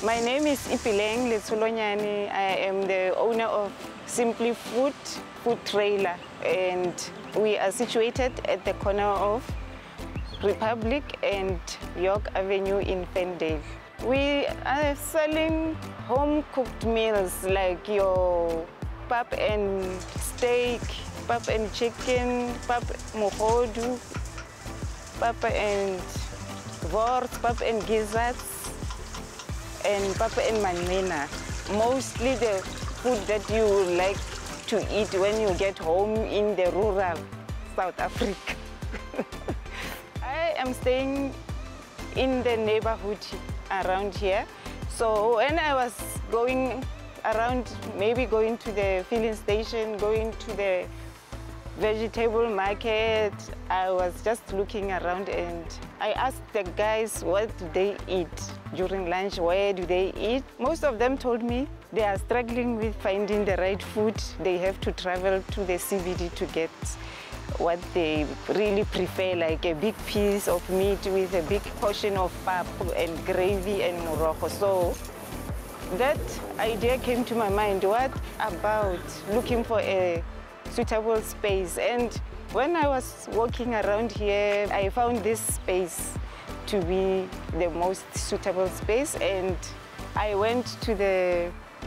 My name is Ipileng Letsolonyane. I am the owner of Simply Food Trailer, and we are situated at the corner of Republic and York Avenue in Ferndale. We are selling home-cooked meals like your pap and steak, pap and chicken, pap mohodu, pap and wors, pap and gizzards, and pap and manina. Mostly the food that you would like to eat when you get home in the rural South Africa. I am staying in the neighborhood around here. So when I was going around, maybe going to the filling station, going to the vegetable market, I was just looking around and I asked the guys what do they eat during lunch, where do they eat. Most of them told me they are struggling with finding the right food. They have to travel to the CBD to get what they really prefer, like a big piece of meat with a big portion of pap and gravy and morogo. So that idea came to my mind. What about looking for a suitable space? And when I was walking around here, I found this space to be the most suitable space, and I went to the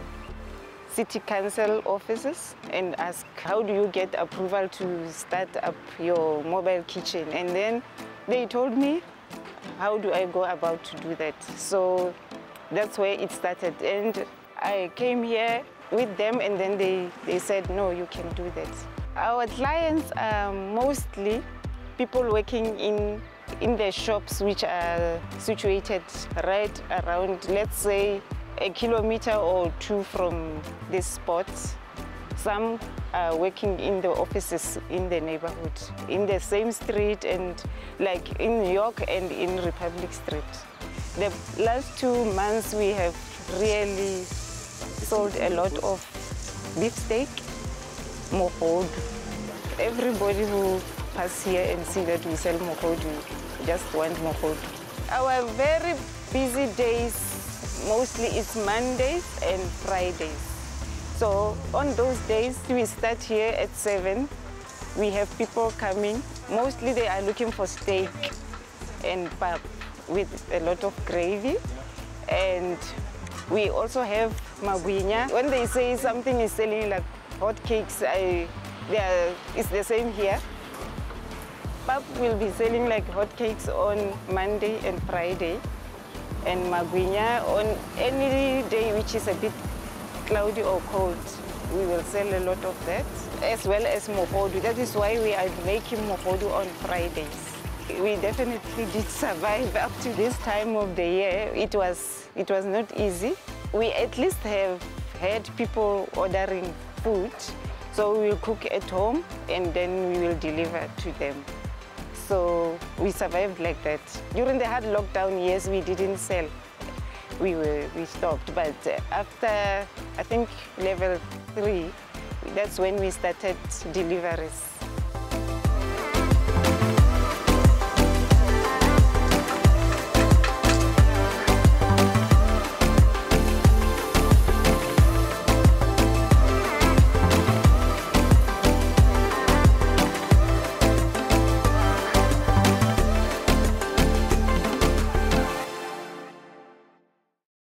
City Council offices and asked, how do you get approval to start up your mobile kitchen? And then they told me, how do I go about to do that? So that's where it started. And I came here with them, and then they said, no, you can do that. Our clients are mostly people working in the shops which are situated right around, let's say, a kilometer or two from this spot. Some are working in the offices in the neighborhood, in the same street, and like in New York and in Republic Street. The last 2 months we have really sold a lot of beefsteak, mohodu. Everybody who passes here and see that we sell mohodu just want mohodu. Our very busy days mostly it's Mondays and Fridays. So on those days we start here at 7. We have people coming. Mostly they are looking for steak and pap with a lot of gravy. And we also have magwinya. When they say something is selling like hotcakes, it's the same here. Pap will be selling like hotcakes on Monday and Friday, and magwinya on any day which is a bit cloudy or cold. We will sell a lot of that, as well as mohodu. That is why we are making mohodu on Fridays. We definitely did survive up to this time of the year. It was not easy. We at least have had people ordering food, so we will cook at home and then we will deliver to them. So we survived like that. During the hard lockdown years, we didn't sell. We stopped, but after, I think, level 3, that's when we started deliveries.